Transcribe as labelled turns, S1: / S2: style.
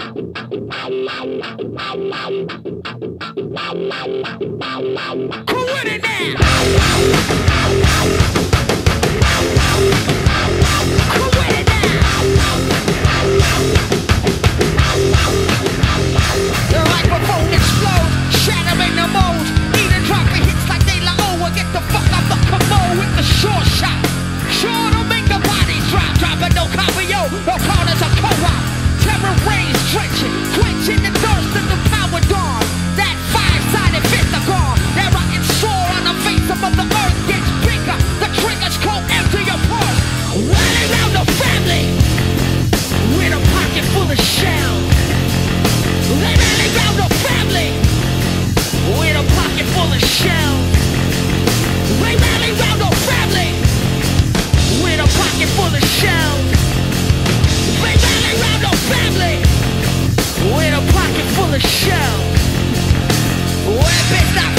S1: Who with it now? Who with it now? The microphone explodes, shattering the mold. Even dropping hits like De La O. Get the fuck out the commode with the short shot. Sure to make the bodies drop. Dropping no copio, no corners of co-op. Terror rays drenching, quenching the thirst of the power dawn. That five-sided fist are gone. That rotten sore on the face of Mother Earth gets bigger. The triggers go empty your pulse. Running around the family with a pocket full of shells. They rally round the family with a pocket full of shells. They rally round the family with a pocket full of shells. They rally round the family with a pocket full of shells. Weapons not